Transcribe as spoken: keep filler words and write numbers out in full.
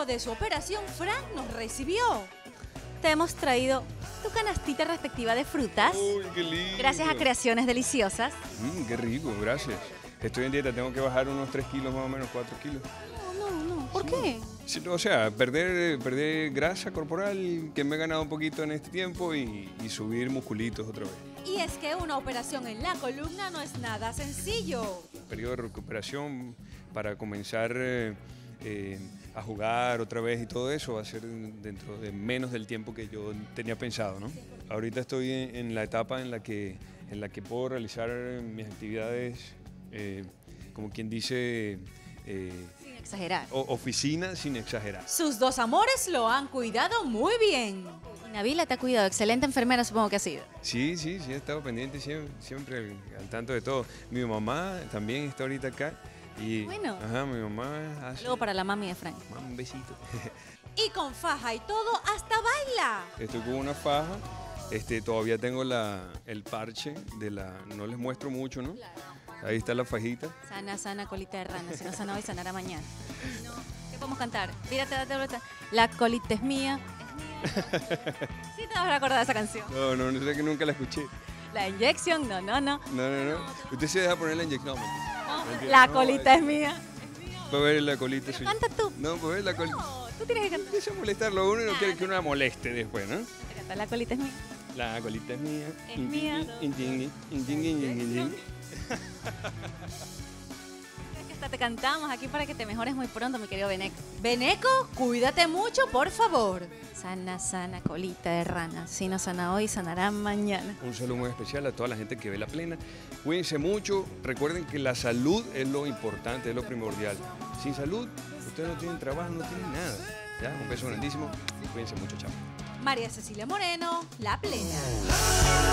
de su operación, Frank nos recibió. Te hemos traído tu canastita respectiva de frutas. Uy, qué lindo. Gracias a Creaciones Deliciosas. Mm, qué rico, gracias. Estoy en dieta, tengo que bajar unos tres kilos más o menos, cuatro kilos. No, no, no. ¿Por Sí. qué? Sí, o sea, perder, perder grasa corporal, que me he ganado un poquito en este tiempo, y, y subir musculitos otra vez. Y es que una operación en la columna no es nada sencillo. Periodo de recuperación para comenzar eh, eh, a jugar otra vez y todo eso va a ser dentro de menos del tiempo que yo tenía pensado, ¿no? Ahorita estoy en, en la etapa en la que, en la que puedo realizar mis actividades, eh, como quien dice, eh, Sin exagerar. o- oficina sin exagerar. Sus dos amores lo han cuidado muy bien. Y Nabila te ha cuidado. Excelente enfermera, supongo que ha sido. Sí, sí, sí, he estado pendiente siempre, siempre al, al tanto de todo. Mi mamá también está ahorita acá. Y, Bueno. Ajá, mi mamá hace... Luego para la mami de Frank. Mamá, un besito. Y con faja y todo, hasta baila. Estoy con una faja, este, todavía tengo la, el parche de la... No les muestro mucho, ¿no? Ahí está la fajita. Sana, sana, colita de rana. Si no sana hoy, sanará mañana. No, ¿qué podemos cantar? Mírate, date vuelta. La colita es mía. Es mía. Sí te vas a acordar de esa canción. No, no, no sé que nunca la escuché. La inyección, no, no, no. No, no, no. Usted se deja poner la inyección. No, No, mentira, la no, colita es mía. Para ver la colita suya. Canta tú. No, para ver la colita. No, tú tienes que cantar. Empieza a molestarlo uno y no quiere que uno la moleste después, ¿no? Canta, la colita es mía. La colita es mía. Es mía. Intingui, intingui, intingui, intingui. Es que hasta te cantamos aquí para que te mejores muy pronto, mi querido Beneco. Beneco, cuídate mucho, por favor. Sana, sana, colita de rana. Si no sana hoy, sanará mañana. Un saludo muy especial a toda la gente que ve La Plena. Cuídense mucho. Recuerden que la salud es lo importante, es lo primordial. Sin salud, ustedes no tienen trabajo, no tienen nada. ¿Ya? Un beso grandísimo. Cuídense mucho, chao. María Cecilia Moreno, La Plena.